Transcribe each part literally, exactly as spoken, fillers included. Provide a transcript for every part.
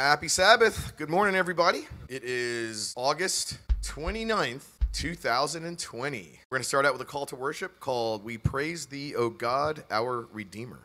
Happy Sabbath. Good morning, everybody. It is August twenty-ninth, two thousand twenty. We're going to start out with a call to worship called We Praise Thee, O God, Our Redeemer.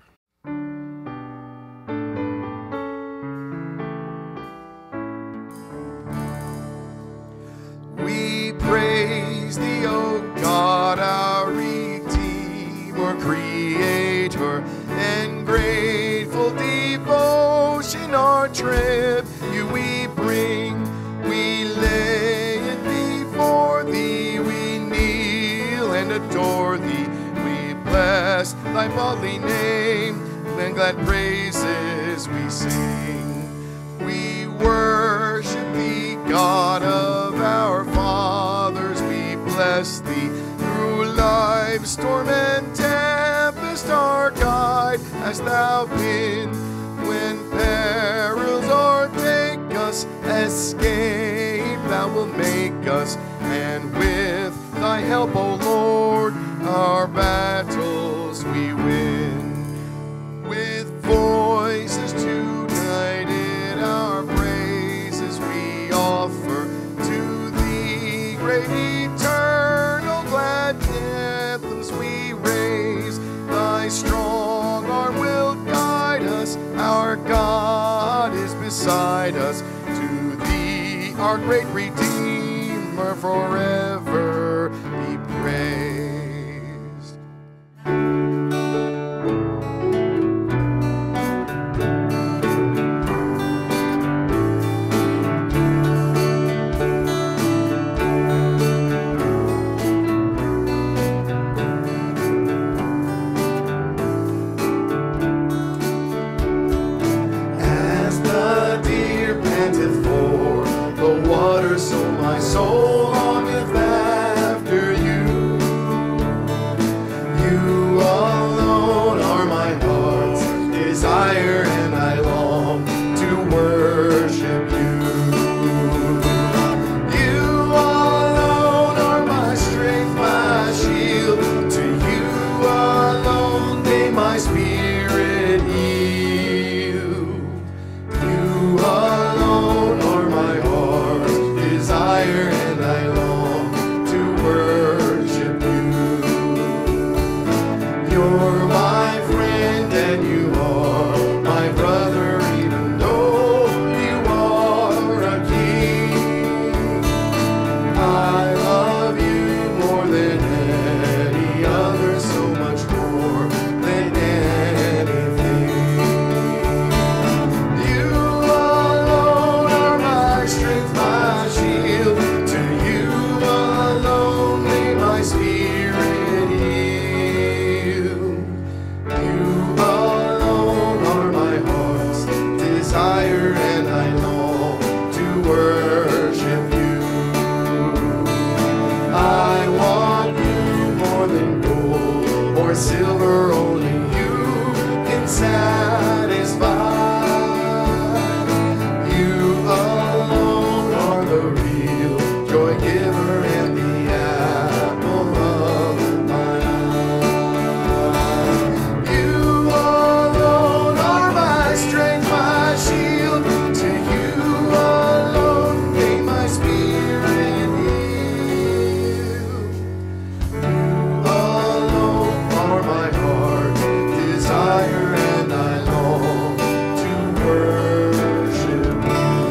We praise Thee, O God, our Redeemer, Creator, and grateful devotion our tribute we bring. We lay it before Thee, we kneel and adore Thee. We bless Thy holy name, and glad praises we sing. We worship Thee, God of our fathers. We bless Thee through life's storm and tempest, our guide hast Thou been. When perils o'ertake us, escape Thou wilt make us, and with Thy help, O Lord, our battles we win. With voices united, our praises we offer to Thee, great eternal glad anthems we raise. Thy strong arm will guide us, our God is beside us. To Thee, our great Redeemer, forever be praised. So my soul longeth after You. You alone are my heart's desire, and I long to worship You. You alone are my strength, my shield. To You alone may my spirit yield. You alone are my heart's desire, and I long to worship You. You're my friend and You are my brother, even though You are a king. I love You more than any other, so much more than anything. You alone are my strength, my shield. To You alone may my spirit yield. You alone are my heart's desire, and I long to worship You. I want You more than gold or silver, only You can satisfy. You alone are the real joy giver and the apple of my eye. You alone are my strength, my shield. To You alone may my spirit yield. You alone are my heart's desire, and I long to worship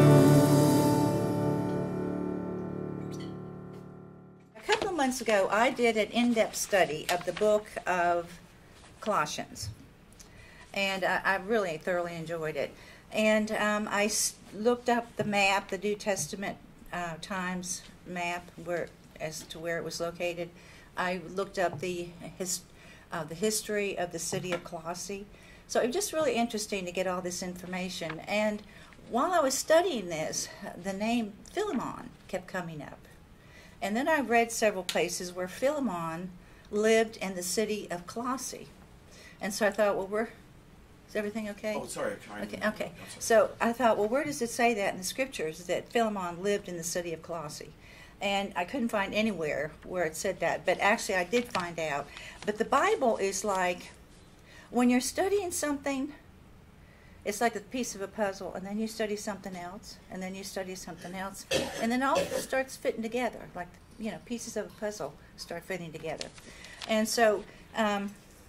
You. A couple of months ago, I did an in-depth study of the book of Colossians, and I, I really thoroughly enjoyed it. And um, I s- looked up the map, the New Testament uh, times map, where as to where it was located. I looked up the his, uh, the history of the city of Colossae. So it was just really interesting to get all this information. And while I was studying this, the name Philemon kept coming up. And then I read several places where Philemon lived in the city of Colossae. And so I thought, well, we're, is everything okay? Oh, sorry. I'm trying Okay, to- okay. So I thought, well, where does it say that in the scriptures that Philemon lived in the city of Colossae? And I couldn't find anywhere where it said that. But actually, I did find out. But the Bible is like, when you're studying something, It's like a piece of a puzzle, and then you study something else, and then you study something else, and then all starts fitting together, like, you know, pieces of a puzzle start fitting together. And so um,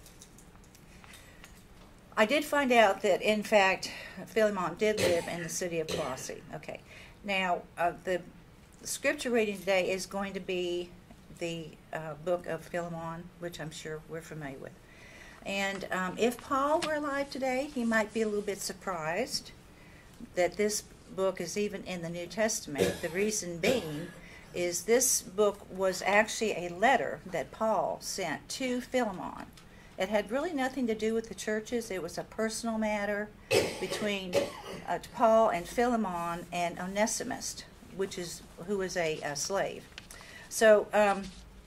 I did find out that, in fact, Philemon did live in the city of Colossae. Okay. Now, uh, the scripture reading today is going to be the uh, book of Philemon, which I'm sure we're familiar with. And um, if Paul were alive today, he might be a little bit surprised that this book is even in the New Testament. The reason being is this book was actually a letter that Paul sent to Philemon. It had really nothing to do with the churches. It was a personal matter between uh, Paul and Philemon and Onesimus, which is who was a, a slave. So um,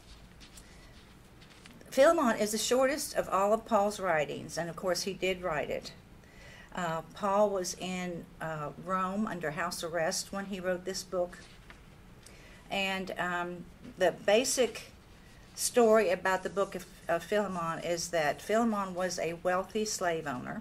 Philemon is the shortest of all of Paul's writings, and of course he did write it. Uh, Paul was in uh, Rome under house arrest when he wrote this book. And um, the basic story about the book of, of Philemon is that Philemon was a wealthy slave owner,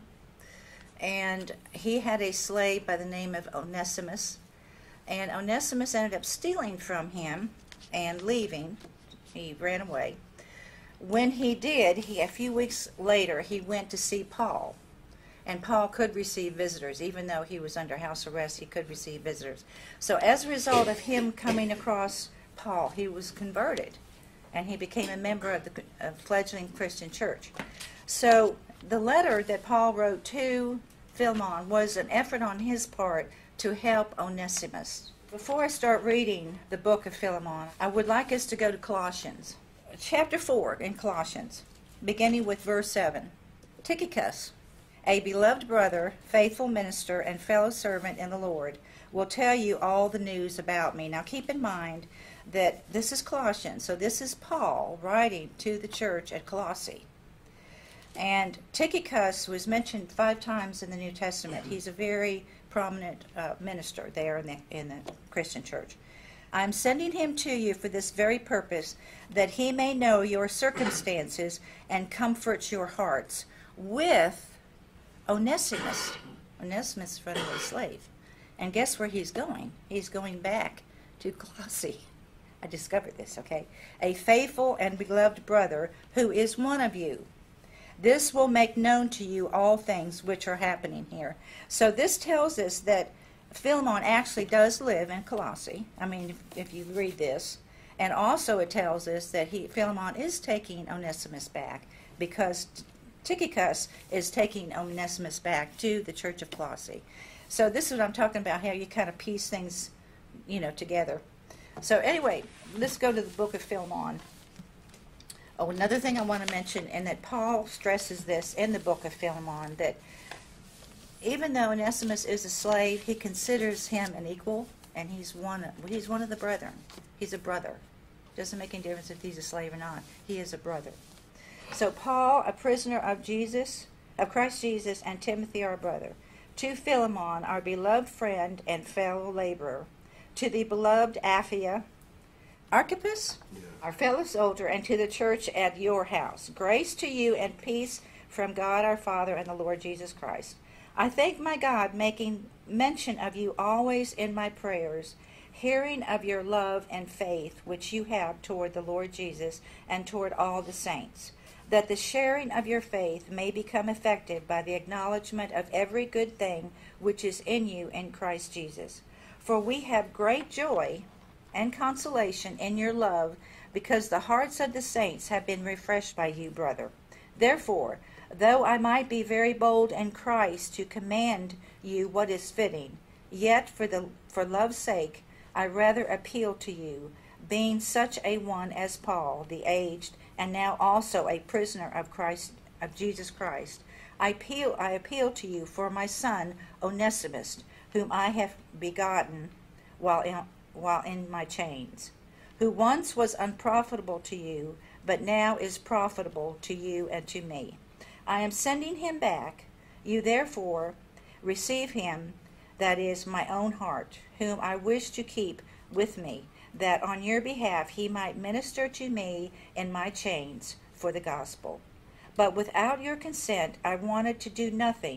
and he had a slave by the name of Onesimus, and Onesimus ended up stealing from him and leaving. He ran away. When he did, he a few weeks later, he went to see Paul. And Paul could receive visitors. Even though he was under house arrest, he could receive visitors. So as a result of him coming across Paul, he was converted. And he became a member of the uh, fledgling Christian church. So the letter that Paul wrote to Philemon was an effort on his part to help Onesimus. Before I start reading the book of Philemon, I would like us to go to Colossians. Chapter four in Colossians, beginning with verse seven. Tychicus, a beloved brother, faithful minister, and fellow servant in the Lord, will tell you all the news about me. Now keep in mind that this is Colossians, so this is Paul writing to the church at Colossae. And Tychicus was mentioned five times in the New Testament. He's a very prominent uh, minister there in the, in the Christian church. I'm sending him to you for this very purpose, that he may know your circumstances and comfort your hearts with Onesimus. Onesimus is running a slave. And guess where he's going? He's going back to Colossae. I discovered this, okay? A faithful and beloved brother who is one of you. This will make known to you all things which are happening here. So this tells us that Philemon actually does live in Colossae. I mean, if, if you read this. And also it tells us that he, Philemon is taking Onesimus back, because Tychicus is taking Onesimus back to the church of Colossae. So this is what I'm talking about, how you kind of piece things, you know, together. So anyway, let's go to the book of Philemon. Oh, another thing I want to mention, and that Paul stresses this in the book of Philemon, that even though Onesimus is a slave, he considers him an equal, and he's one, he's one of the brethren. He's a brother. Doesn't make any difference if he's a slave or not. He is a brother. So Paul, a prisoner of Jesus, of Christ Jesus, and Timothy, our brother, to Philemon, our beloved friend and fellow laborer, to the beloved Apphia, Archippus, yeah. our fellow soldier, and to the church at your house. Grace to you and peace from God our Father and the Lord Jesus Christ. I thank my God, making mention of you always in my prayers, hearing of your love and faith which you have toward the Lord Jesus and toward all the saints, that the sharing of your faith may become effective by the acknowledgement of every good thing which is in you in Christ Jesus. For we have great joy and consolation in your love, because the hearts of the saints have been refreshed by you, brother. Therefore, though I might be very bold in Christ to command you what is fitting, yet for the for love's sake I rather appeal to you, being such a one as Paul, the aged, and now also a prisoner of Christ, of Jesus Christ. I appeal I appeal to you for my son Onesimus, whom I have begotten while in, while in my chains, who once was unprofitable to you, but now is profitable to you and to me. I am sending him back. You therefore receive him, that is my own heart, whom I wish to keep with me, that on your behalf he might minister to me in my chains for the gospel. But without your consent I wanted to do nothing,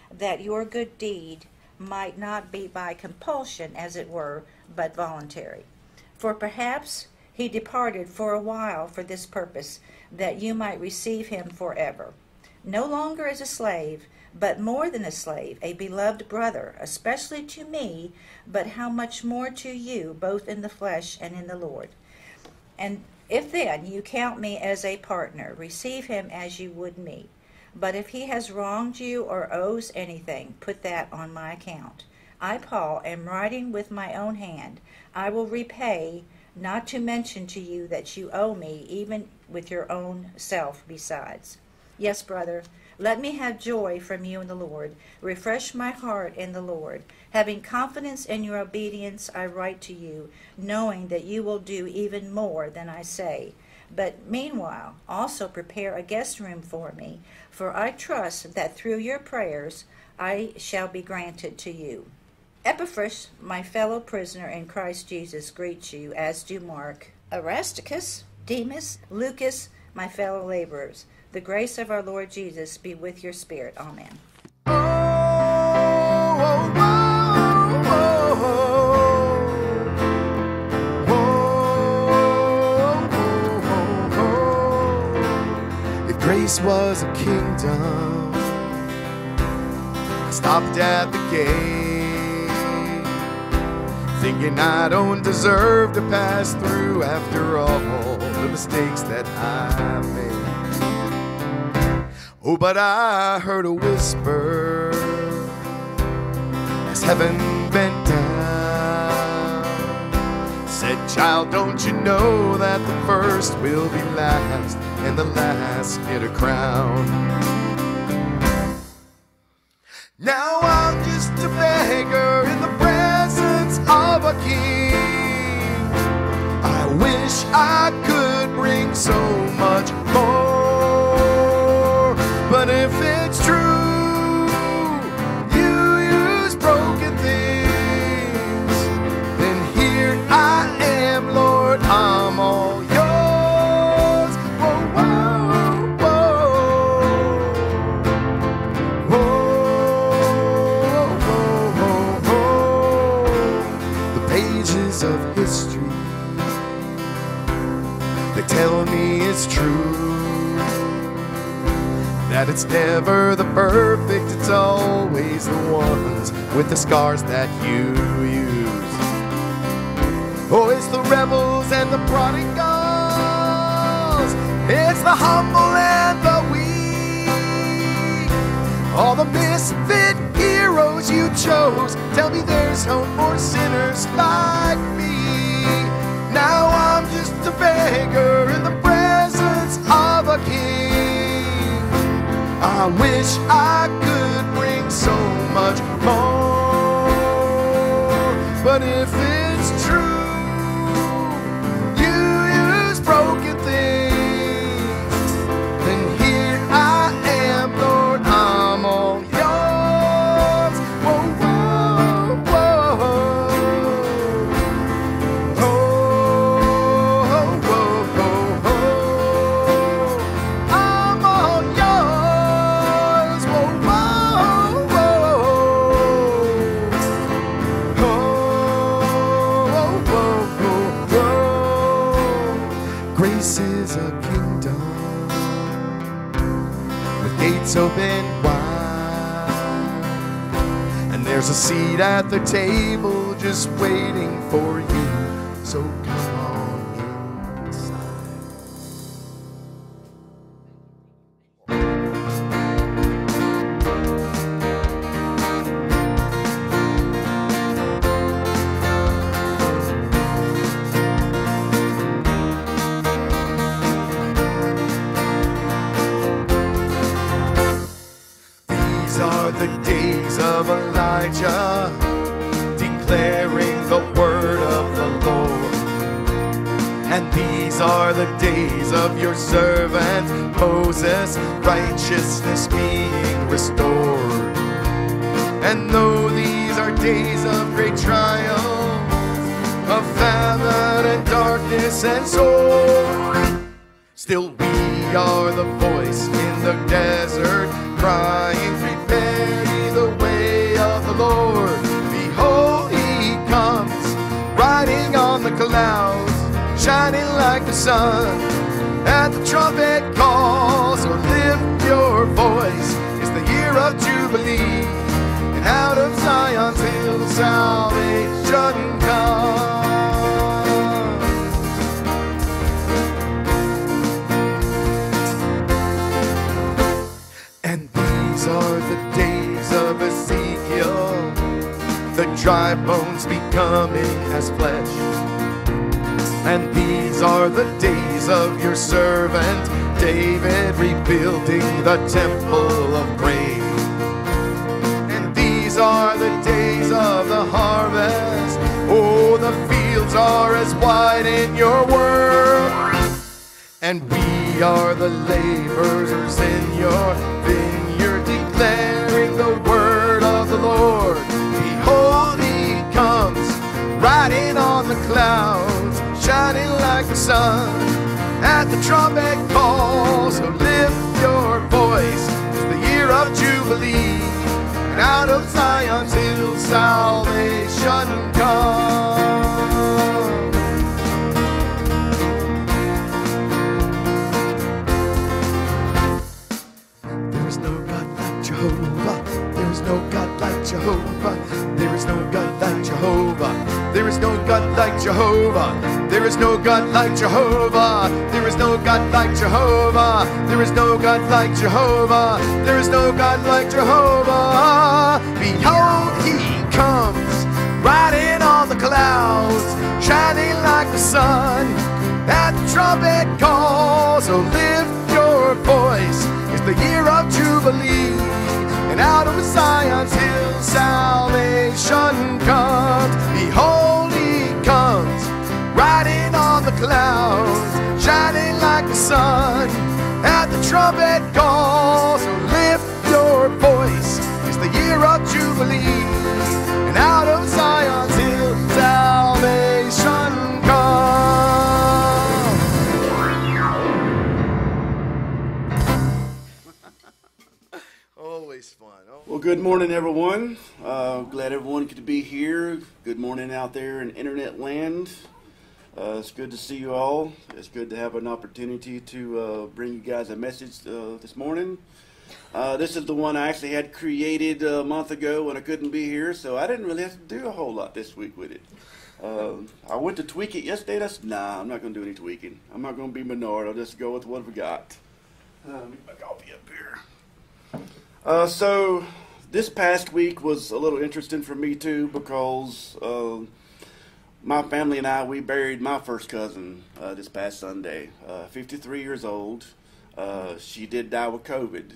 that your good deed might not be by compulsion, as it were, but voluntary. For perhaps he departed for a while for this purpose, that you might receive him forever, no longer as a slave, but more than a slave, a beloved brother, especially to me, but how much more to you, both in the flesh and in the Lord. And if then you count me as a partner, receive him as you would me. But if he has wronged you or owes anything, put that on my account. I, Paul, am writing with my own hand. I will repay, not to mention to you that you owe me, even with your own self besides. Yes, brother, let me have joy from you in the Lord. Refresh my heart in the Lord. Having confidence in your obedience, I write to you, knowing that you will do even more than I say. But meanwhile, also prepare a guest room for me, for I trust that through your prayers I shall be granted to you. Epaphras, my fellow prisoner in Christ Jesus, greets you, as do Mark, Aristarchus, Demas, Lucas, my fellow laborers. The grace of our Lord Jesus be with your spirit. Amen. Oh, oh, oh, oh, oh, oh, oh. If grace was a kingdom, I stopped at the gate, thinking I don't deserve to pass through after all the mistakes that I made. Oh, but I heard a whisper as heaven bent down, said, child, don't you know that the first will be last and the last get a crown? Now I'm just a beggar in the presence of a king. I wish I could bring so much more. But if it's true, you use broken things, then here I am, Lord, I'm all yours. Whoa, whoa, whoa. Whoa, whoa, whoa. The pages of history, they tell me it's true, that it's never the perfect, it's always the ones with the scars that you use. Oh, it's the rebels and the prodigals, it's the humble and the weak, all the misfit heroes you chose. Tell me there's hope for sinners like me. Now I'm just a beggar in the presence of a king. I wish I could bring so much more. But if it's true, you use broken things, then here I am, Lord, I'm all yours. Whoa, whoa, whoa. Oh, whoa, whoa, whoa. I'm all yours. Grace is a kingdom with gates open wide, and there's a seat at the table just waiting for you, so come on inside. These are the days of Elijah, declaring the word of the Lord. And these are the days of your servant Moses, righteousness being restored. And though these are days of great trial, of famine and darkness and sword, still we are the voice in the desert, crying, prepare ye the clouds, shining like the sun. At the trumpet call, so lift your voice. It's the year of Jubilee, and out of Zion till salvation comes. And these are the days of Ezekiel, the dry bones becoming as flesh. And these are the days of your servant David, rebuilding the temple of praise. And these are the days of the harvest. Oh, the fields are as wide in your word. And we are the laborers in your vineyard, declaring the word of the Lord. Behold, he comes, riding on the clouds, shining like the sun. At the trumpet call, so lift your voice. It's the year of Jubilee, and out of Zion till salvation comes. There is no God like Jehovah. There is no God like Jehovah. There is no God like Jehovah. There is no God like Jehovah. There is no God like Jehovah. There is no God like Jehovah. There is no God like Jehovah. There is no God like Jehovah. Behold, he comes, riding on the clouds, shining like the sun. At the trumpet call, so lift your voice. It's the year of Jubilee, and out of Zion till salvation comes. Behold, he comes, riding on the clouds, shining like the sun. At the trumpet call, so lift your voice. It's the year of Jubilee, and out of Zion till salvation comes. Always fun. Oh. Well, good morning, everyone. Uh, glad everyone could be here. Good morning out there in internet land. Uh, it's good to see you all. It's good to have an opportunity to uh, bring you guys a message uh, this morning. Uh, this is the one I actually had created a month ago when I couldn't be here, so I didn't really have to do a whole lot this week with it. Uh, I went to tweak it yesterday. That's nah, I'm not going to do any tweaking. I'm not going to be Menard. I'll just go with what we got. Uh, let me put my coffee up here. Uh, so this past week was a little interesting for me too, because uh, my family and I, we buried my first cousin uh, this past Sunday, uh, fifty-three years old. Uh, she did die with COVID.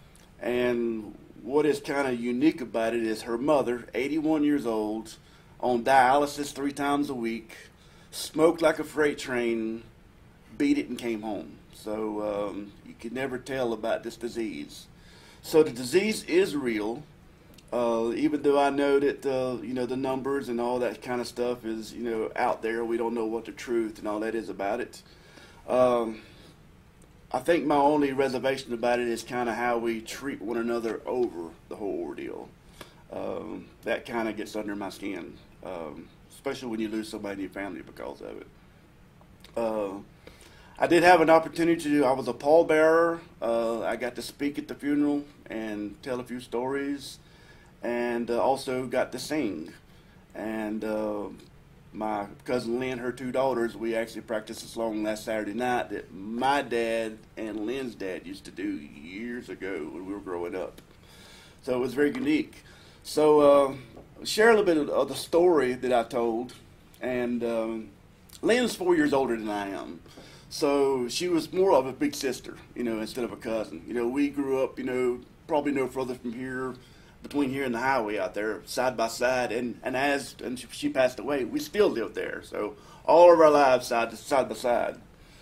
And what is kind of unique about it is her mother, eighty-one years old, on dialysis three times a week, smoked like a freight train, beat it and came home. So um, you could never tell about this disease. So the disease is real, uh, even though I know that uh, you know the numbers and all that kind of stuff is you know out there. We don't know what the truth and all that is about it. Um, I think my only reservation about it is kind of how we treat one another over the whole ordeal. Um, that kind of gets under my skin, um, especially when you lose somebody in your family because of it. Uh, I did have an opportunity to do, I was a pallbearer. Uh, I got to speak at the funeral and tell a few stories, and uh, also got to sing. And uh, my cousin Lynn, her two daughters, we actually practiced a song last Saturday night that my dad and Lynn's dad used to do years ago when we were growing up. So it was very unique. So uh, share a little bit of, of the story that I told. And um, Lynn's four years older than I am. So she was more of a big sister, you know, instead of a cousin. You know, we grew up, you know, probably no further from here, between here and the highway out there, side by side. And, and as and she passed away, we still lived there. So all of our lives side to side by side.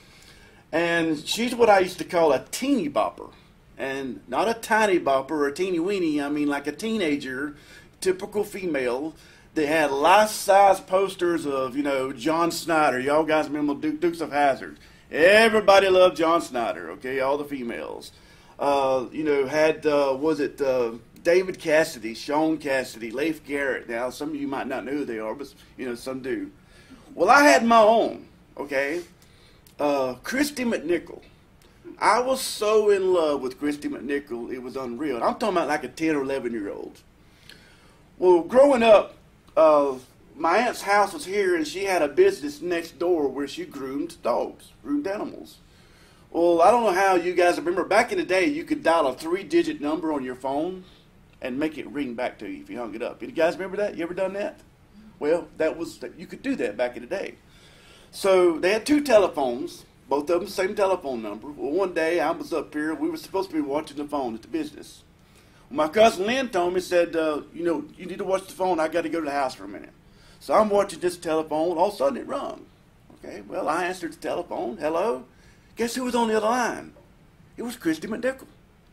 And she's what I used to call a teeny bopper. And not a tiny bopper or a teeny weeny, I mean like a teenager, typical female. They had life-size posters of, you know, John Snyder. Y'all guys remember Duke, Dukes of Hazzard. Everybody loved John Snyder, okay, all the females. Uh, you know, had, uh, was it uh, David Cassidy, Sean Cassidy, Leif Garrett. Now, some of you might not know who they are, but, you know, some do. Well, I had my own, okay? Uh, Christy McNichol. I was so in love with Christy McNichol, it was unreal. I'm talking about like a ten or eleven year old. Well, growing up, uh, my aunt's house was here, and she had a business next door where she groomed dogs, groomed animals. Well, I don't know how you guys remember. Back in the day, you could dial a three-digit number on your phone and make it ring back to you if you hung it up. You guys remember that? You ever done that? Well, that was you could do that back in the day. So they had two telephones, both of them same telephone number. Well, one day I was up here. We were supposed to be watching the phone at the business. Well, my cousin Lynn told me, said, uh, you know, you need to watch the phone. I got to go to the house for a minute. So I'm watching this telephone. All of a sudden it rung. Okay, well, I answered the telephone. Hello? Guess who was on the other line? It was Christy McNichol.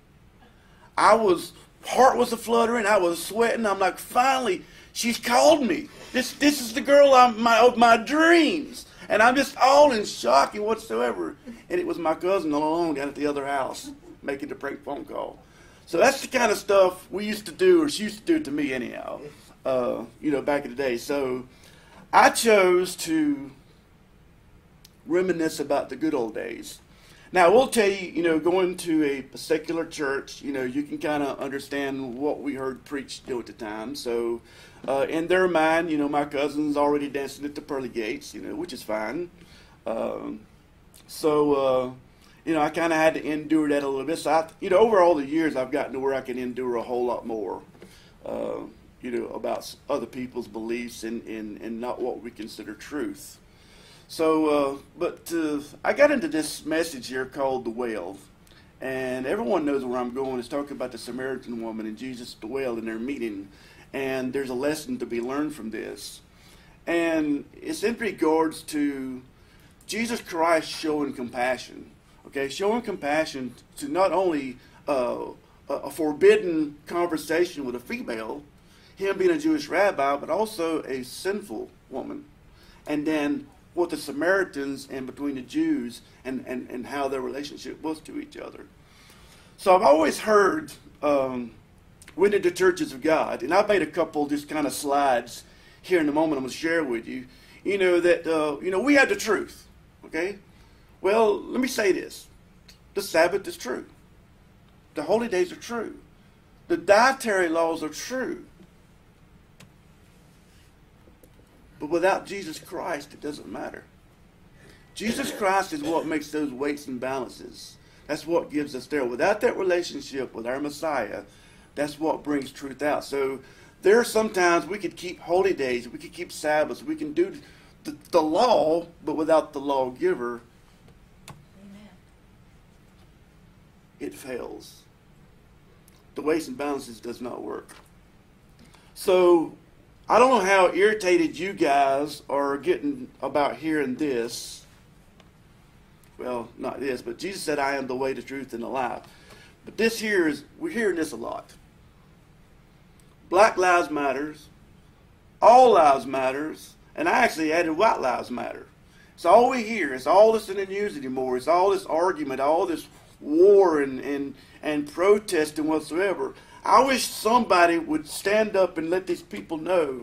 I was, heart was a fluttering. I was sweating. I'm like, finally, she's called me. This this is the girl I'm, my, of my dreams. And I'm just all in shock and whatsoever. And it was my cousin all alone down at the other house making the prank phone call. So that's the kind of stuff we used to do, or she used to do it to me anyhow, uh, you know, back in the day. So I chose to reminisce about the good old days. Now, I will tell you, you know, going to a secular church, you know, you can kind of understand what we heard preached, you know, at the time. So uh, in their mind, you know, my cousin's already dancing at the pearly gates, you know, which is fine. Um, so, uh, you know, I kind of had to endure that a little bit. So, I, you know, over all the years, I've gotten to where I can endure a whole lot more, uh, you know, about other people's beliefs and, and, and not what we consider truth. So, uh, but uh, I got into this message here called The Well, and everyone knows where I'm going. It's talking about the Samaritan woman and Jesus at the well in their meeting, and there's a lesson to be learned from this. And it's in regards to Jesus Christ showing compassion, okay, showing compassion to not only uh, a forbidden conversation with a female, him being a Jewish rabbi, but also a sinful woman, and then what the Samaritans and between the Jews and, and, and how their relationship was to each other. So I've always heard um, within the churches of God, and I've made a couple just kind of slides here in a moment I'm going to share with you, you know, that, uh, you know, we have the truth, okay? Well, let me say this. The Sabbath is true. The holy days are true. The dietary laws are true. But without Jesus Christ, it doesn't matter. Jesus Christ is what makes those weights and balances. That's what gives us there. Without that relationship with our Messiah, that's what brings truth out. So there are sometimes we could keep holy days, we could keep Sabbaths, we can do the, the law, but without the lawgiver, Amen. it fails. The weights and balances does not work. So I don't know how irritated you guys are getting about hearing this. Well, not this, but Jesus said, I am the way, the truth, and the life. But this here is, we're hearing this a lot. Black lives matters. All lives matters. And I actually added white lives matter. It's all we hear. It's all this in the news anymore. It's all this argument, all this war and, and, and protest and whatsoever. I wish somebody would stand up and let these people know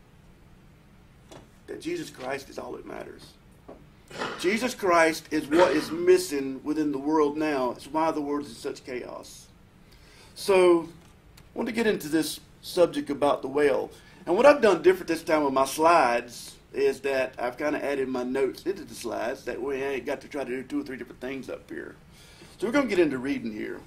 that Jesus Christ is all that matters. Jesus Christ is what is missing within the world now. It's why the world is in such chaos. So I want to get into this subject about the well. And what I've done different this time with my slides is that I've kind of added my notes into the slides. That way I ain't got to try to do two or three different things up here. So we're going to get into reading here.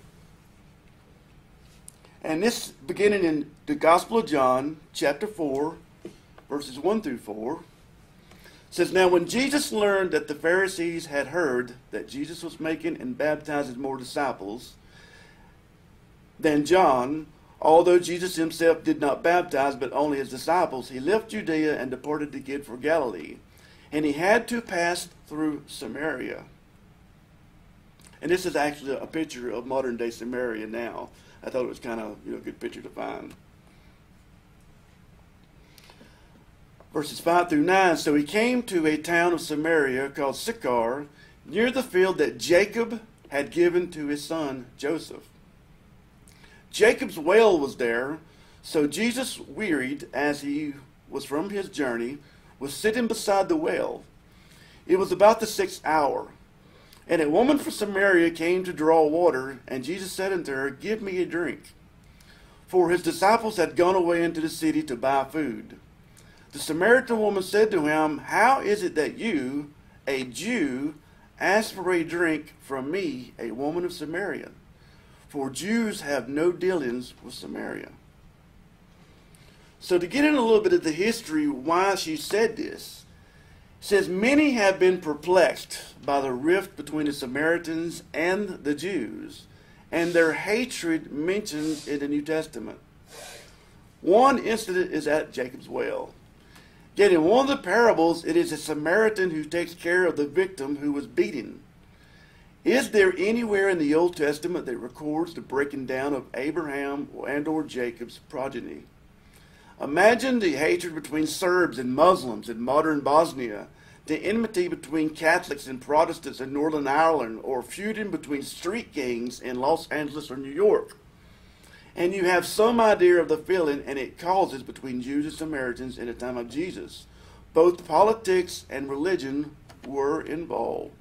And this beginning in the Gospel of John, chapter four, verses one through four, says, Now when Jesus learned that the Pharisees had heard that Jesus was making and baptizing more disciples than John, although Jesus himself did not baptize but only his disciples, he left Judea and departed again for Galilee. And he had to pass through Samaria. And this is actually a picture of modern day Samaria now. I thought it was kind of, you know, a good picture to find. Verses five through nine, So he came to a town of Samaria called Sychar, near the field that Jacob had given to his son Joseph. Jacob's well was there, so Jesus, wearied as he was from his journey, was sitting beside the well. It was about the sixth hour. And a woman from Samaria came to draw water, and Jesus said unto her, Give me a drink. For his disciples had gone away into the city to buy food. The Samaritan woman said to him, How is it that you, a Jew, ask for a drink from me, a woman of Samaria? For Jews have no dealings with Samaria. So to get in a little bit of the history why she said this, it says, Many have been perplexed by the rift between the Samaritans and the Jews, and their hatred mentioned in the New Testament. One incident is at Jacob's well. Yet in one of the parables, it is a Samaritan who takes care of the victim who was beaten. Is there anywhere in the Old Testament that records the breaking down of Abraham and or Jacob's progeny? Imagine the hatred between Serbs and Muslims in modern Bosnia, the enmity between Catholics and Protestants in Northern Ireland, or feuding between street gangs in Los Angeles or New York. And you have some idea of the feeling and it causes between Jews and Samaritans in the time of Jesus. Both politics and religion were involved.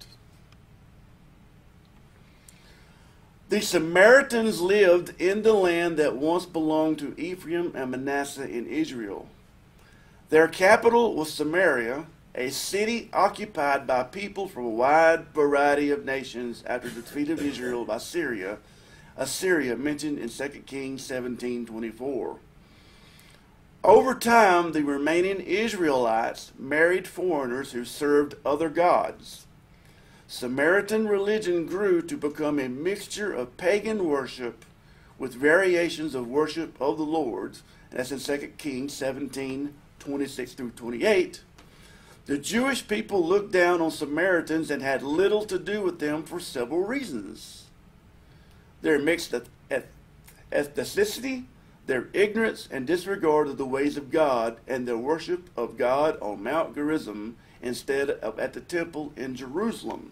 The Samaritans lived in the land that once belonged to Ephraim and Manasseh in Israel. Their capital was Samaria, a city occupied by people from a wide variety of nations after the defeat of Israel by Syria, Assyria mentioned in Second Kings seventeen twenty-four. Over time, the remaining Israelites married foreigners who served other gods. Samaritan religion grew to become a mixture of pagan worship with variations of worship of the Lord. That's in Second Kings seventeen twenty-six through twenty-eight. The Jewish people looked down on Samaritans and had little to do with them for several reasons. Their mixed ethnicity, their ignorance and disregard of the ways of God, and their worship of God on Mount Gerizim instead of at the temple in Jerusalem.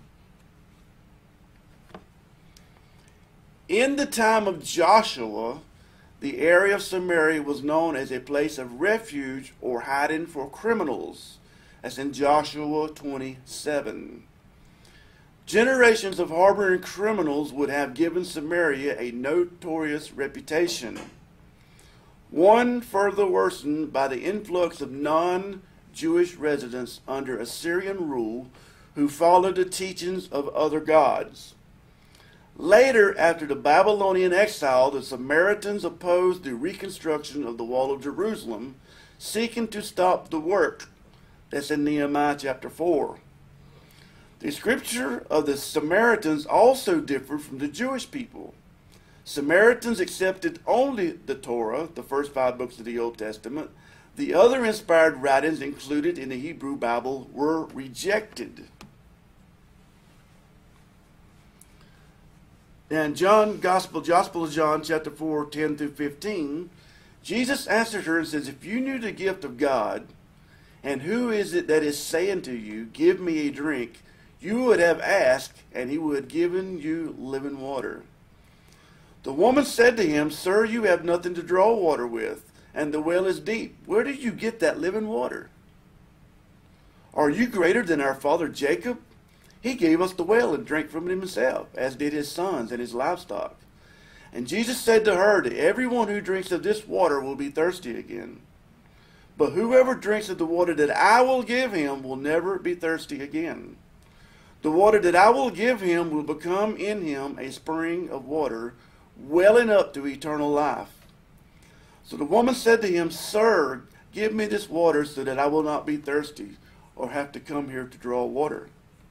In the time of Joshua, the area of Samaria was known as a place of refuge or hiding for criminals. That's in Joshua twenty-seven. Generations of harboring criminals would have given Samaria a notorious reputation. One further worsened by the influx of non-Jewish residents under Assyrian rule who followed the teachings of other gods. Later, after the Babylonian exile, the Samaritans opposed the reconstruction of the Wall of Jerusalem, seeking to stop the work. That's in Nehemiah chapter four. The scripture of the Samaritans also differed from the Jewish people. Samaritans accepted only the Torah, the first five books of the Old Testament. The other inspired writings included in the Hebrew Bible were rejected. And John, Gospel, Gospel of John, chapter four, ten through fifteen, Jesus answered her and says, If you knew the gift of God, and who is it that is saying to you, Give me a drink, you would have asked, and he would have given you living water. The woman said to him, Sir, you have nothing to draw water with, and the well is deep. Where did you get that living water? Are you greater than our father Jacob? He gave us the well and drank from it himself, as did his sons and his livestock. And Jesus said to her, To everyone who drinks of this water will be thirsty again. But whoever drinks of the water that I will give him will never be thirsty again. The water that I will give him will become in him a spring of water, welling up to eternal life. So the woman said to him, Sir, give me this water so that I will not be thirsty or have to come here to draw water.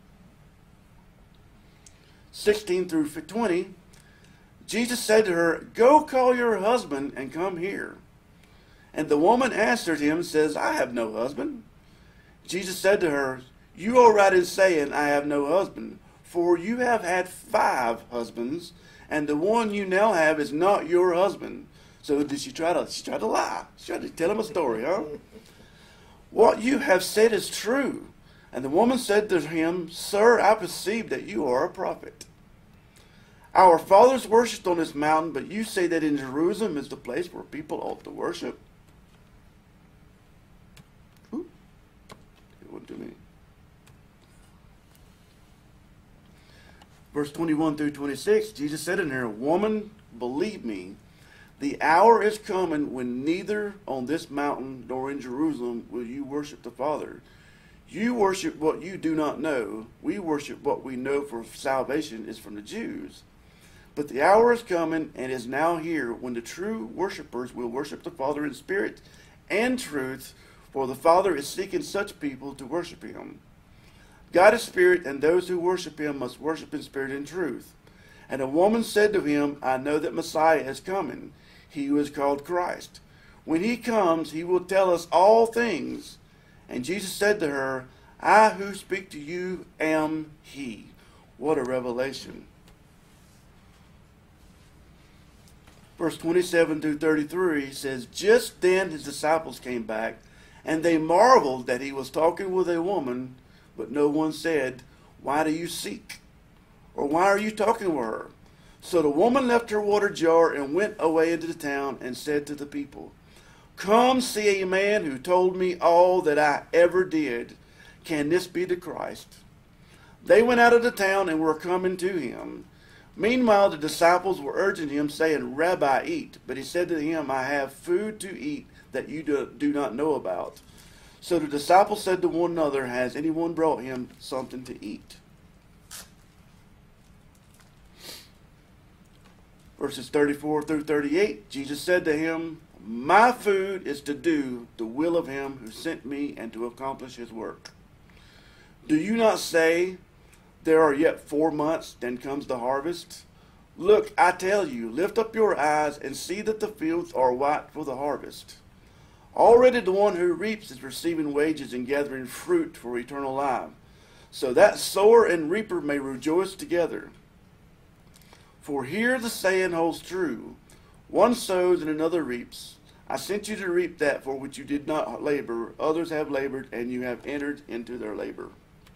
sixteen through twenty, Jesus said to her, Go call your husband and come here. And the woman answered him, says, I have no husband. Jesus said to her, You are right in saying, I have no husband, for you have had five husbands, and the one you now have is not your husband. So did she try to, she tried to lie? She tried to tell him a story, huh? What you have said is true. And the woman said to him, Sir, I perceive that you are a prophet. Our fathers worshipped on this mountain, but you say that in Jerusalem is the place where people ought to worship. Ooh. Verse twenty-one through twenty-six, Jesus said in her, "Woman, believe me, the hour is coming when neither on this mountain nor in Jerusalem will you worship the Father. You worship what you do not know. We worship what we know, for salvation is from the Jews. But the hour is coming and is now here when the true worshipers will worship the Father in spirit and truth, for the Father is seeking such people to worship him. God is spirit, and those who worship him must worship in spirit and truth." And a woman said to him, "I know that Messiah is coming, he who is called Christ. When he comes, he will tell us all things." And Jesus said to her, "I who speak to you am he." What a revelation. Verse twenty-seven through thirty-three says, "Just then his disciples came back, and they marveled that he was talking with a woman, but no one said, 'Why do you seek?' or 'Why are you talking with her?' So the woman left her water jar and went away into the town and said to the people, 'Come see a man who told me all that I ever did. Can this be the Christ?' They went out of the town and were coming to him. Meanwhile the disciples were urging him, saying, 'Rabbi, eat.' But he said to him, 'I have food to eat that you do, do not know about.' So the disciples said to one another, 'Has anyone brought him something to eat?'" Verses thirty-four through thirty-eight, Jesus said to him, "My food is to do the will of him who sent me and to accomplish his work. Do you not say, 'There are yet four months, then comes the harvest'? Look, I tell you, lift up your eyes and see that the fields are white for the harvest. Already the one who reaps is receiving wages and gathering fruit for eternal life, so that sower and reaper may rejoice together. For here the saying holds true, one sows and another reaps. I sent you to reap that for which you did not labor. Others have labored, and you have entered into their labor."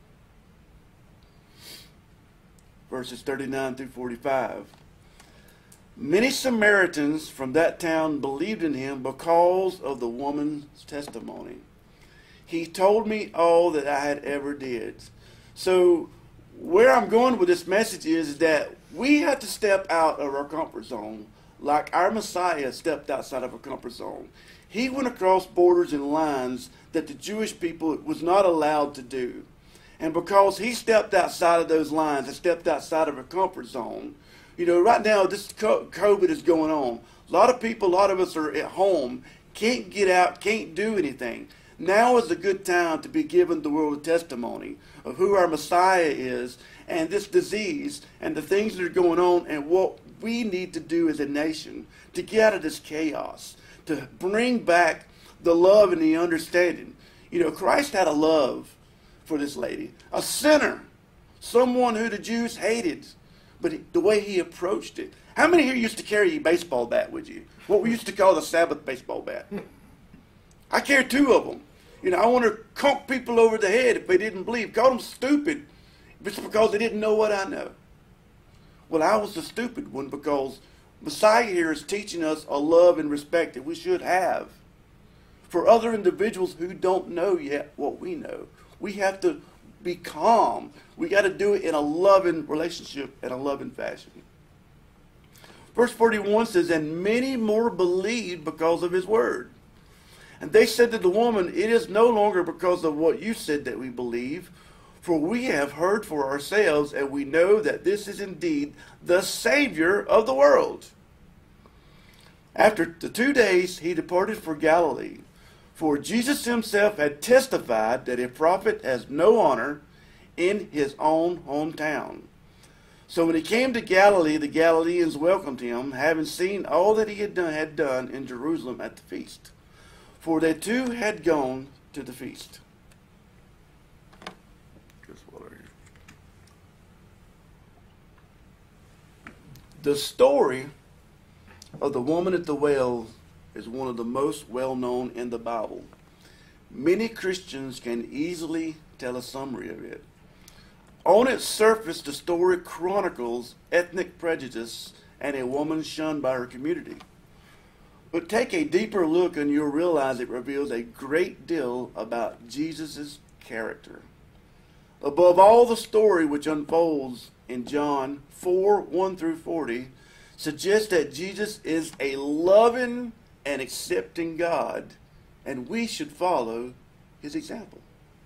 Verses thirty-nine through forty-five. Many Samaritans from that town believed in him because of the woman's testimony. "He told me all that I had ever did." So where I'm going with this message is that we have to step out of our comfort zone like our Messiah stepped outside of a comfort zone. He went across borders and lines that the Jewish people was not allowed to do. And because he stepped outside of those lines and stepped outside of a comfort zone, you know, right now this COVID is going on. A lot of people, a lot of us are at home, can't get out, can't do anything. Now is a good time to be giving the world a testimony of who our Messiah is and this disease and the things that are going on and what we need to do as a nation to get out of this chaos, to bring back the love and the understanding. You know, Christ had a love for this lady, a sinner, someone who the Jews hated, but he, the way he approached it. How many here used to carry a baseball bat with you? What we used to call the Sabbath baseball bat. I carried two of them. You know, I want to conk people over the head if they didn't believe. Call them stupid just because they didn't know what I know. Well, I was the stupid one because Messiah here is teaching us a love and respect that we should have for other individuals who don't know yet what we know. We have to be calm. We got to do it in a loving relationship and a loving fashion. Verse forty-one says, "And many more believed because of his word. And they said to the woman, 'It is no longer because of what you said that we believe, for we have heard for ourselves, and we know that this is indeed the Savior of the world.' After the two days, he departed for Galilee. For Jesus himself had testified that a prophet has no honor in his own hometown. So when he came to Galilee, the Galileans welcomed him, having seen all that he had done, had done in Jerusalem at the feast. For they too had gone to the feast." The story of the woman at the well is one of the most well-known in the Bible. Many Christians can easily tell a summary of it. On its surface, the story chronicles ethnic prejudice and a woman shunned by her community. But take a deeper look and you'll realize it reveals a great deal about Jesus' character. Above all, the story which unfolds in John four, one through forty suggests that Jesus is a loving and accepting God, and we should follow his example.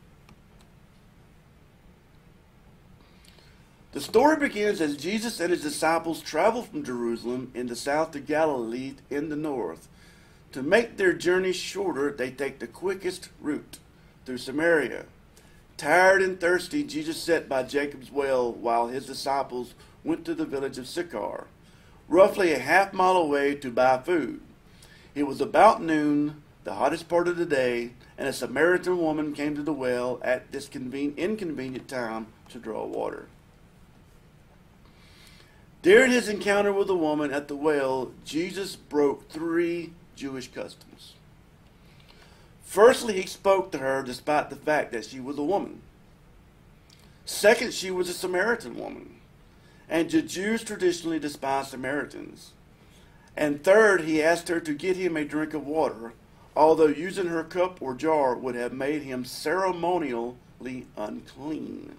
The story begins as Jesus and his disciples travel from Jerusalem in the south to Galilee in the north. To make their journey shorter, they take the quickest route through Samaria. Tired and thirsty, Jesus sat by Jacob's well while his disciples went to the village of Sychar, roughly a half mile away, to buy food. It was about noon, the hottest part of the day, and a Samaritan woman came to the well at this conven- inconvenient time to draw water. During his encounter with the woman at the well, Jesus broke three Jewish customs. Firstly, he spoke to her despite the fact that she was a woman. Second, she was a Samaritan woman, and the Jews traditionally despised Samaritans. And third, he asked her to get him a drink of water, although using her cup or jar would have made him ceremonially unclean.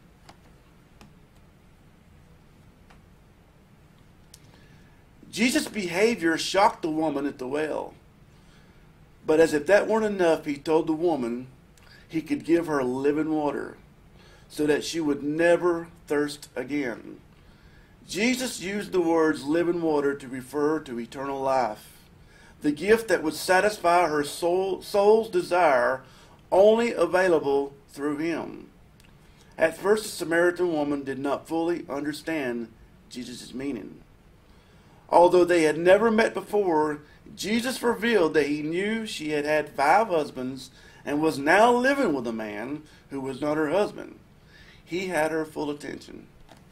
Jesus' behavior shocked the woman at the well. But as if that weren't enough, he told the woman he could give her living water so that she would never thirst again. Jesus used the words living water to refer to eternal life, the gift that would satisfy her soul, soul's desire, only available through him. At first, the Samaritan woman did not fully understand Jesus' meaning. Although they had never met before, Jesus revealed that he knew she had had five husbands and was now living with a man who was not her husband. He had her full attention.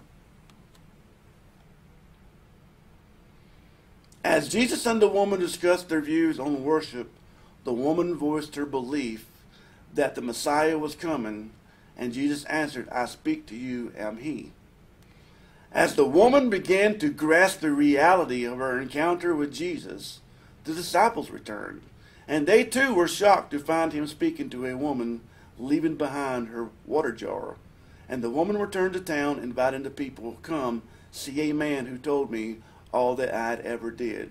As Jesus and the woman discussed their views on worship, the woman voiced her belief that the Messiah was coming, and Jesus answered, "I speak to you, am he." As the woman began to grasp the reality of her encounter with Jesus, the disciples returned, and they too were shocked to find him speaking to a woman, leaving behind her water jar. And the woman returned to town, inviting the people, "Come, see a man who told me all that I had ever did."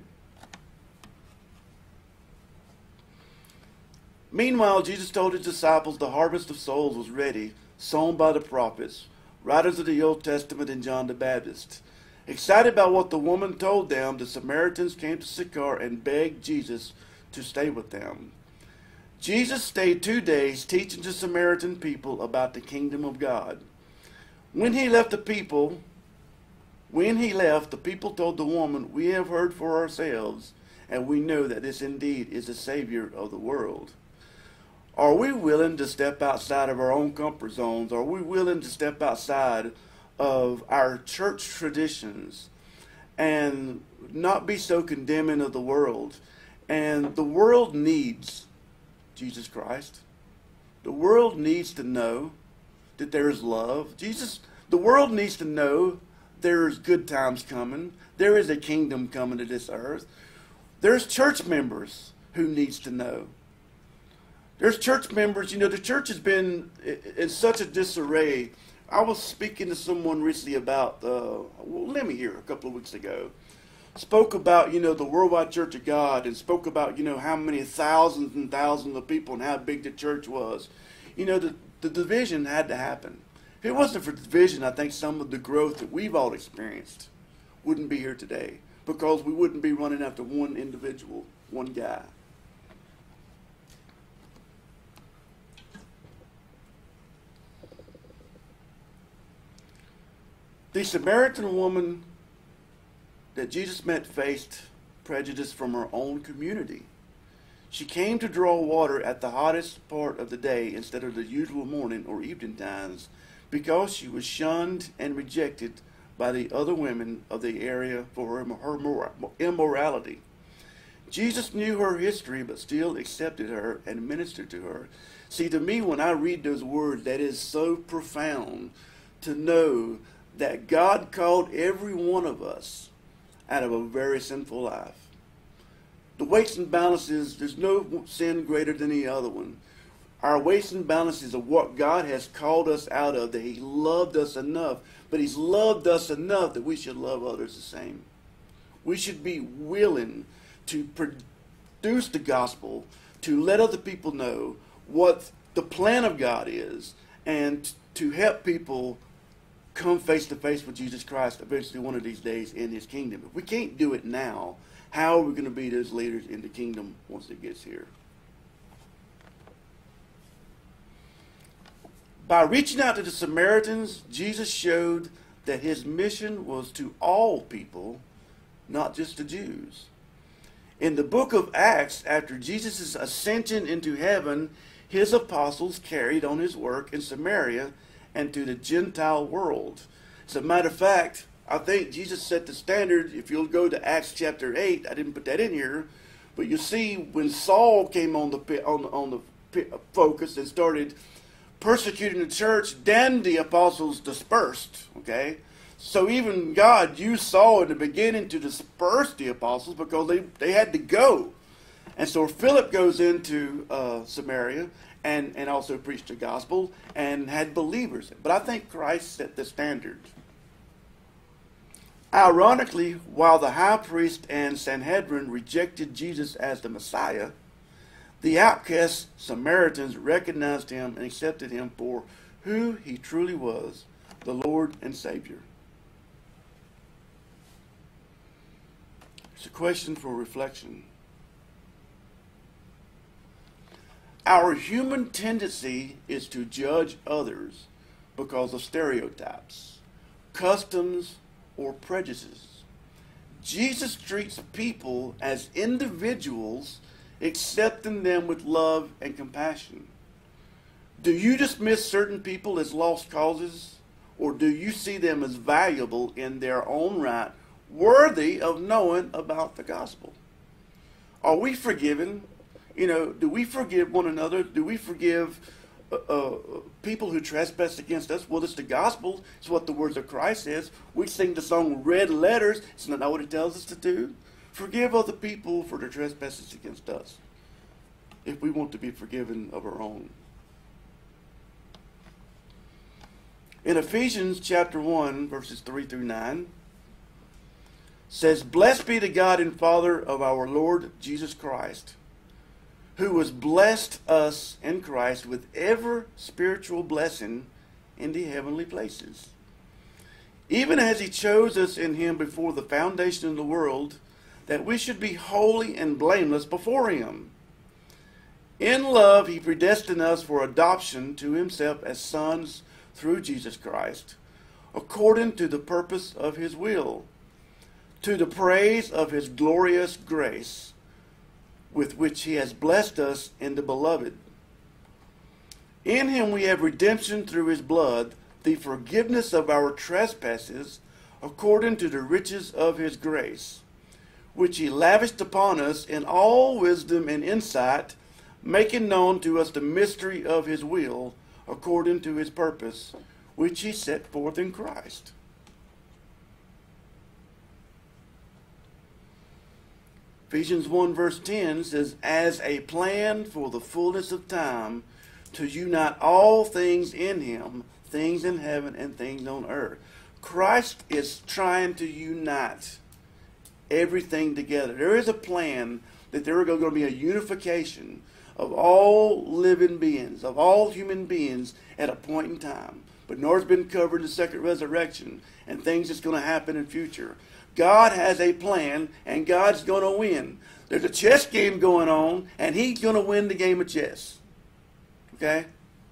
Meanwhile, Jesus told his disciples the harvest of souls was ready, sown by the prophets, writers of the Old Testament, and John the Baptist. Excited by what the woman told them, the Samaritans came to Sychar and begged Jesus to stay with them. Jesus stayed two days teaching the Samaritan people about the kingdom of God. When he left the people, when he left, the people told the woman, "We have heard for ourselves, and we know that this indeed is the Savior of the world." Are we willing to step outside of our own comfort zones? Are we willing to step outside of our church traditions and not be so condemning of the world? And the world needs Jesus Christ. The world needs to know that there is love. Jesus, the world needs to know there's good times coming. There is a kingdom coming to this earth. There's church members who needs to know. There's church members, you know, the church has been in such a disarray. I was speaking to someone recently about, uh, well, let me hear, a couple of weeks ago. Spoke about, you know, the Worldwide Church of God, and spoke about, you know, how many thousands and thousands of people and how big the church was. You know, the, the division had to happen. If it wasn't for division, I think some of the growth that we've all experienced wouldn't be here today, because we wouldn't be running after one individual, one guy. The Samaritan woman that Jesus met faced prejudice from her own community. She came to draw water at the hottest part of the day instead of the usual morning or evening times, because she was shunned and rejected by the other women of the area for her, her immorality. Jesus knew her history, but still accepted her and ministered to her. See, to me, when I read those words, that is so profound to know that God called every one of us out of a very sinful life. The weights and balances, there's no sin greater than the other one. our weights and balances of what God has called us out of, that he loved us enough, but he's loved us enough that we should love others the same. We should be willing to produce the gospel, to let other people know what the plan of God is, and to help people come face to face with Jesus Christ eventually one of these days in his kingdom. If we can't do it now, how are we going to be those leaders in the kingdom once it gets here? By reaching out to the Samaritans, Jesus showed that his mission was to all people, not just the Jews. In the book of Acts, after Jesus' ascension into heaven, his apostles carried on his work in Samaria and to the Gentile world. As a matter of fact, I think Jesus set the standard. If you'll go to Acts chapter eight, I didn't put that in here, but you see when Saul came on the on, on the focus and started persecuting the church, then the apostles dispersed. Okay, so even God used Saul in the beginning to disperse the apostles because they, they had to go. And so Philip goes into uh, Samaria and, and also preached the gospel and had believers. But I think Christ set the standard. Ironically, while the high priest and Sanhedrin rejected Jesus as the Messiah, the outcast Samaritans recognized him and accepted him for who he truly was, the Lord and Savior. It's a question for reflection. Our human tendency is to judge others because of stereotypes, customs, or prejudices. Jesus treats people as individuals, accepting them with love and compassion. Do you dismiss certain people as lost causes, or do you see them as valuable in their own right, worthy of knowing about the gospel? Are we forgiven? You know, do we forgive one another? Do we forgive uh, uh, people who trespass against us? Well, it's the gospel. It's what the words of Christ says. We sing the song Red Letters. Isn't that what it tells us to do? Forgive other people for their trespasses against us, if we want to be forgiven of our own. In Ephesians chapter one, verses three through nine, says, "Blessed be the God and Father of our Lord Jesus Christ, who has blessed us in Christ with every spiritual blessing in the heavenly places, even as he chose us in him before the foundation of the world, that we should be holy and blameless before him. In love he predestined us for adoption to himself as sons through Jesus Christ, according to the purpose of his will, to the praise of his glorious grace, with which he has blessed us in the beloved. In him we have redemption through his blood, the forgiveness of our trespasses, according to the riches of his grace, which he lavished upon us in all wisdom and insight, making known to us the mystery of his will, according to his purpose, which he set forth in Christ." Ephesians one verse ten says, "As a plan for the fullness of time, to unite all things in him, things in heaven and things on earth." Christ is trying to unite everything together. There is a plan that there is going to be a unification of all living beings, of all human beings at a point in time. But Noah's been covered in the second resurrection and things that's going to happen in future. God has a plan, and God's going to win. There's a chess game going on, and he's going to win the game of chess. Okay?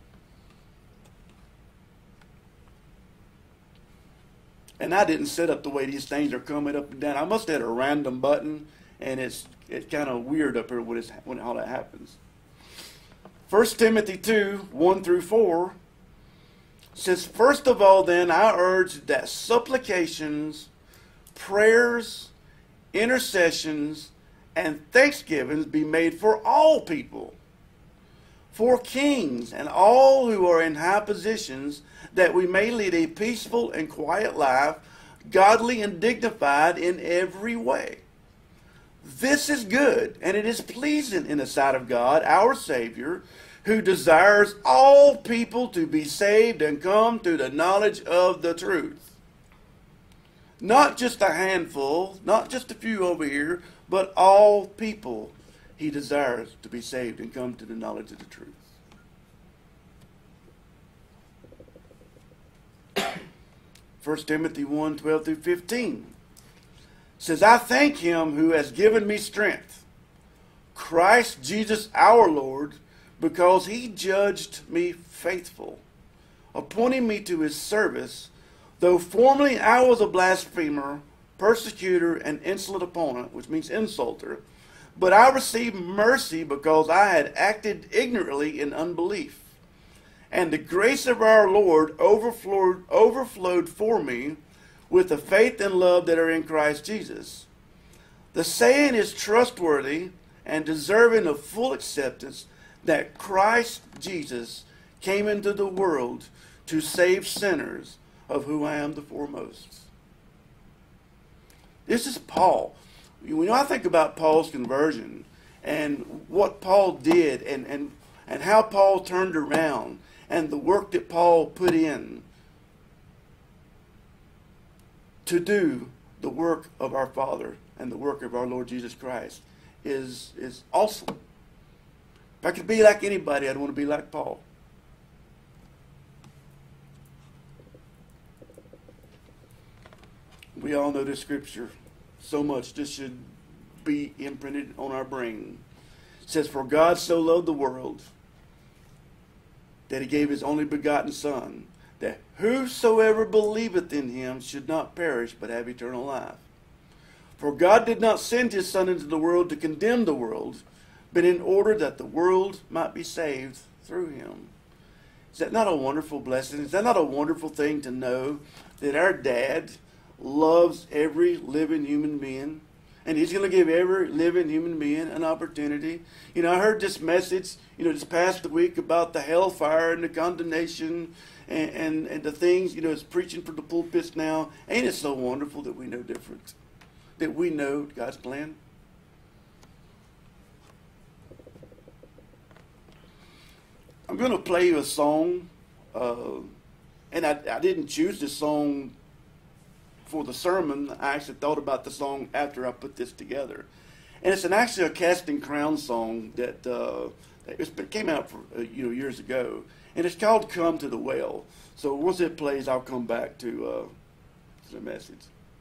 And I didn't set up the way these things are coming up and down. I must have had a random button, and it's it's kind of weird up here when, it's, when all that happens. First Timothy two, one through four says, "First of all, then, I urge that supplications, prayers, intercessions, and thanksgivings be made for all people, for kings and all who are in high positions, that we may lead a peaceful and quiet life, godly and dignified in every way. This is good, and it is pleasing in the sight of God, our Savior, who desires all people to be saved and come to the knowledge of the truth. Not just a handful, not just a few over here, but all people he desires to be saved and come to the knowledge of the truth. First Timothy one, twelve through fifteen says, I thank him who has given me strength, Christ Jesus our Lord, because he judged me faithful, appointing me to his service, though formerly I was a blasphemer, persecutor, and insolent opponent, which means insulter, but I received mercy because I had acted ignorantly in unbelief. And the grace of our Lord overflowed, overflowed for me with the faith and love that are in Christ Jesus. The saying is trustworthy and deserving of full acceptance, that Christ Jesus came into the world to save sinners, of whom I am the foremost. This is Paul. When I think about Paul's conversion and what Paul did and, and, and how Paul turned around and the work that Paul put in to do the work of our Father and the work of our Lord Jesus Christ is, is awesome. If I could be like anybody, I'd want to be like Paul. We all know this scripture so much. This should be imprinted on our brain. It says, for God so loved the world that he gave his only begotten Son, that whosoever believeth in him should not perish, but have eternal life. For God did not send his Son into the world to condemn the world, but in order that the world might be saved through him. Is that not a wonderful blessing? Is that not a wonderful thing to know that our dad loves every living human being, and he's going to give every living human being an opportunity? You know, I heard this message, you know, this past week about the hellfire and the condemnation and, and, and the things, you know, it's preaching from the pulpits now. Ain't it so wonderful that we know different? That we know God's plan? I'm going to play you a song, uh, and I, I didn't choose this song for the sermon. I actually thought about the song after I put this together. And it's an actually a Casting Crowns song that uh, it came out for, uh, you know, years ago. And it's called Come to the Well. So once it plays, I'll come back to, uh, to the message.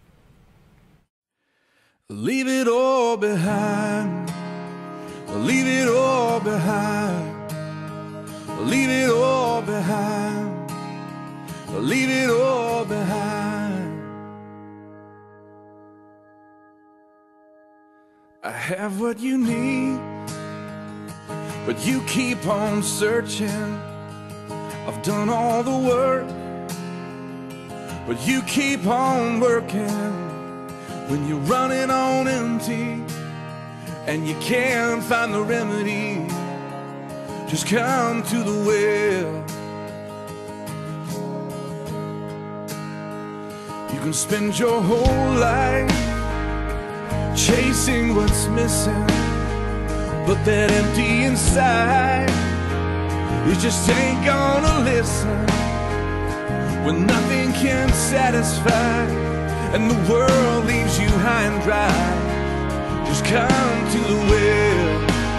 Leave it all behind. Leave it all behind. Leave it all behind. Leave it all behind. I have what you need, but you keep on searching. I've done all the work, but you keep on working. When you're running on empty and you can't find the remedy, just come to the well. You can spend your whole life chasing what's missing, but that empty inside, you just ain't gonna listen. When nothing can satisfy and the world leaves you high and dry, just come to the well.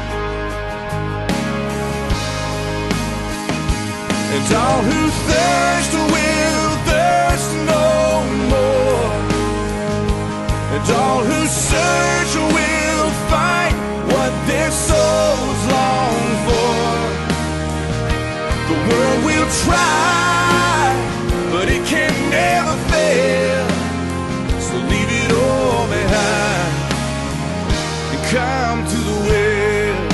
And all who thirst will thirst no more, and all who search will find what their souls long for. The world will try, but it can never fail. So leave it all behind and come to the well.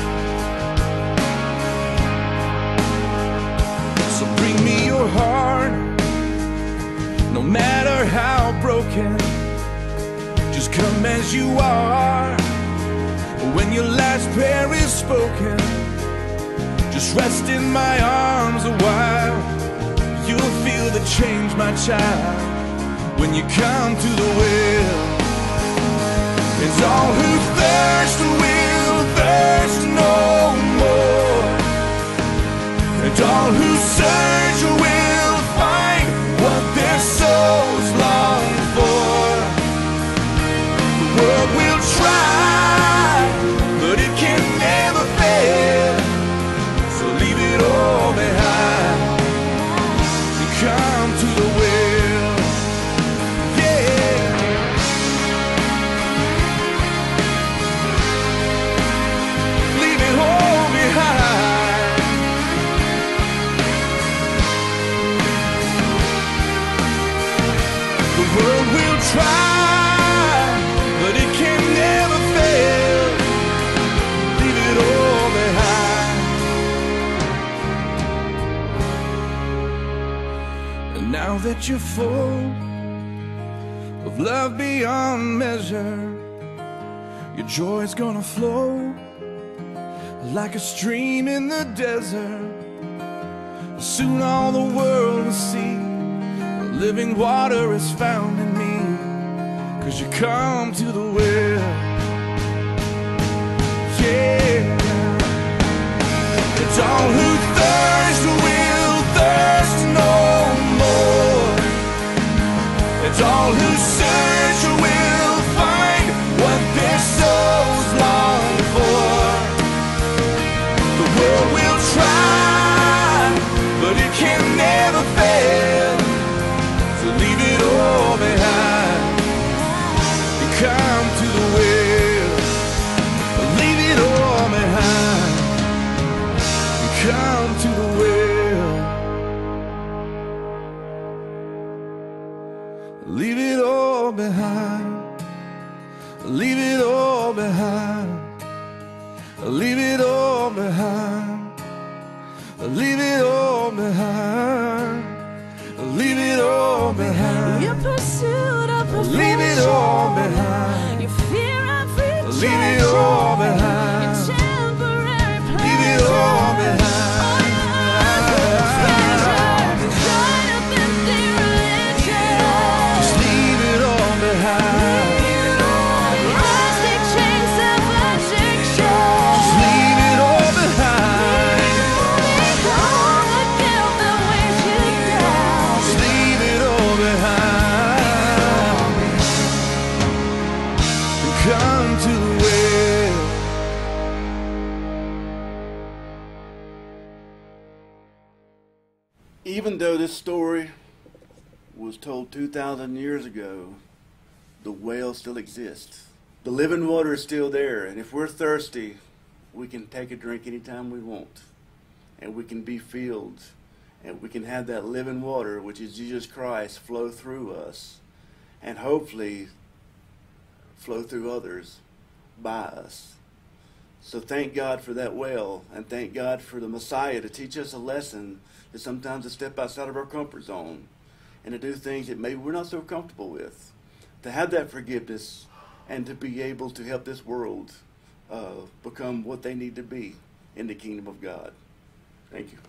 So bring me your heart, no matter how broken. Just come as you are. When your last prayer is spoken, just rest in my arms a while. You'll feel the change, my child, when you come to the well. And all who thirst will thirst no more, that you're full of love beyond measure. Your joy's gonna flow like a stream in the desert. Soon all the world will see the living water is found in me, 'cause you come to the well. Yeah. It's all who thirst will thirst no more. It's all who search will find what their souls long for. The world will try, but it can never fail. So leave it all behind and come to the well. Leave it all behind and come to the well. Leave it all behind. Leave it all behind. Leave it all behind. Leave it all behind. Leave it all behind. Your pursuit of perfection. Leave it all behind. Your fear of rejection. Leave it all behind. Your temporary pleasure. Leave it all behind. All your earthly treasures. Dried up empty religion. Just leave it all behind. Plastic chains, self-addiction. Just leave it all behind. All the guilt that weighs you down. Just leave it all behind. And come to the well. Even though this story was told two thousand years ago, the well still exists. The living water is still there, and if we're thirsty, we can take a drink anytime we want, and we can be filled, and we can have that living water, which is Jesus Christ, flow through us, and hopefully flow through others by us. So thank God for that well, and thank God for the Messiah to teach us a lesson that sometimes to step outside of our comfort zone and to do things that maybe we're not so comfortable with, to have that forgiveness and to be able to help this world uh, become what they need to be in the kingdom of God. Thank you.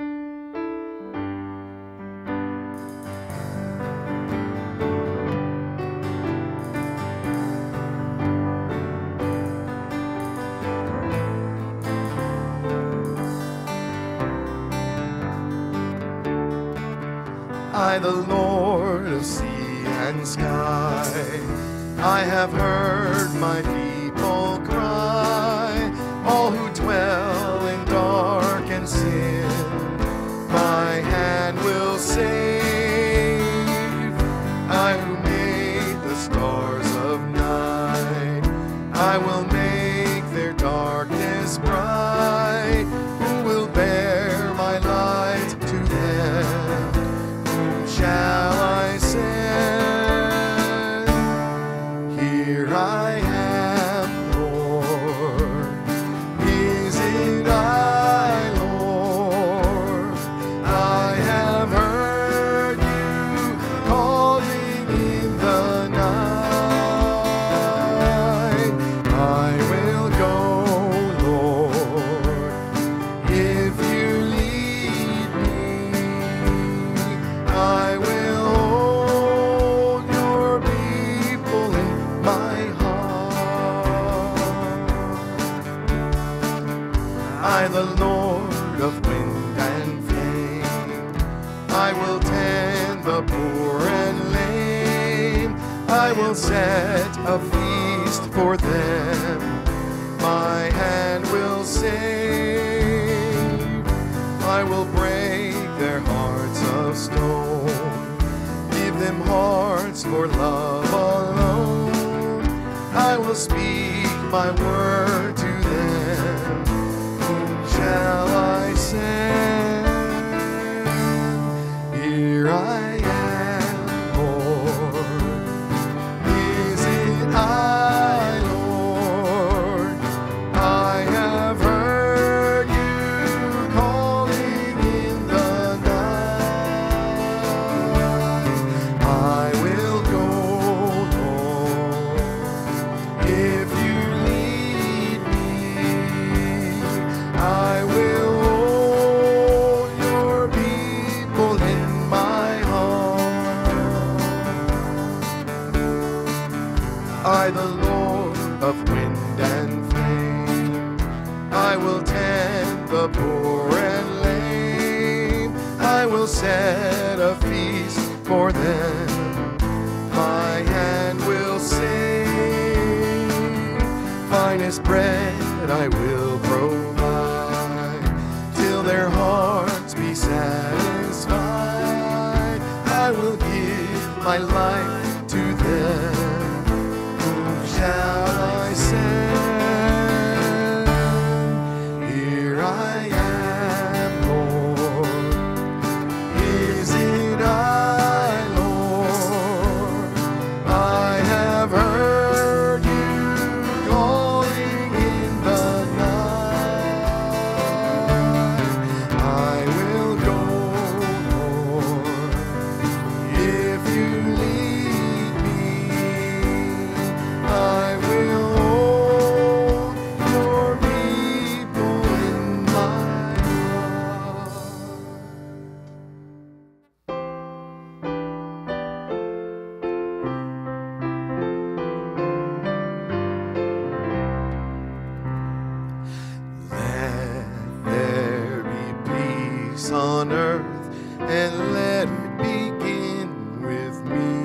I, the Lord of sea and sky, I have heard my people cry, all who dwell in dark and sin, my hand will save. I who made the stars of night, I will make their darkness bright. Who will bear my light to them? Shall I send? Here I am, Lord. Is it I, Lord? I have heard you calling in the night. I will go, Lord, if you lead me. I will hold your people in my heart. I, the Lord of wind and flame, I will tend the poor and lame. I will set a feast for them. My hand will save. I will break their hearts of stone, give them hearts for love alone. I will speak my word to them. Whom shall I send? Here I am, Lord. Is it I, Lord? I have heard you calling in the night. the poor and lame. I will set a feast for them. My hand will sing. Finest bread I will provide, till their hearts be satisfied. I will give my life to them. Whom shall I send? Here I am, Lord. Is it I, Lord? I have heard you calling in the night. I will go, Lord, if you lead me. I will hold your people in my heart. Let there be peace on earth, and let it begin with me.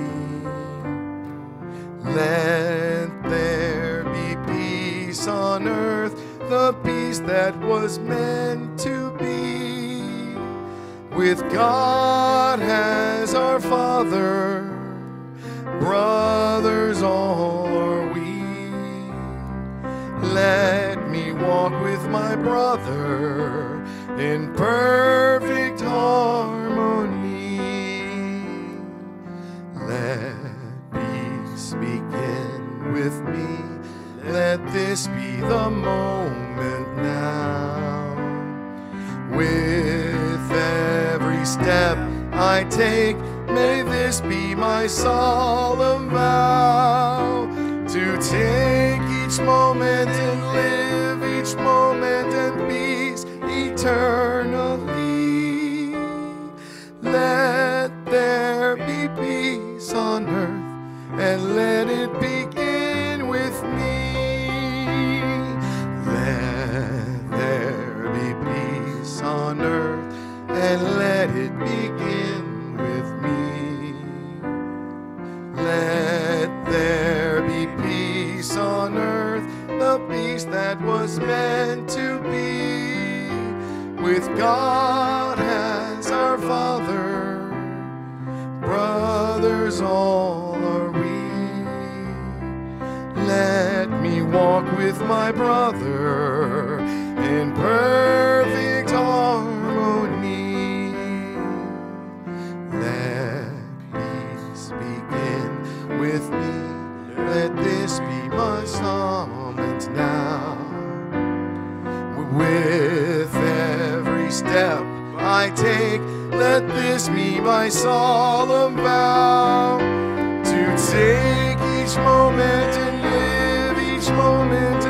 Let there be peace on earth, the peace that was meant to be. With God as our Father, brothers all are we. Let me walk with my brother in perfect harmony. Let peace begin with me. Let this be the moment now. With every step I take, may this be my solemn vow, to take each moment and live each moment in peace eternally. Let there be peace on earth, and let it begin with me. Let there be peace on earth, and let it begin with me. Let there be peace on earth, the peace that was meant to be. With God as our Father, brothers all are we. Let me walk with my brother in perfect harmony. Let peace begin with me. Let this be my moment now. With every step I take, let this be my solemn vow, to take each moment and live each moment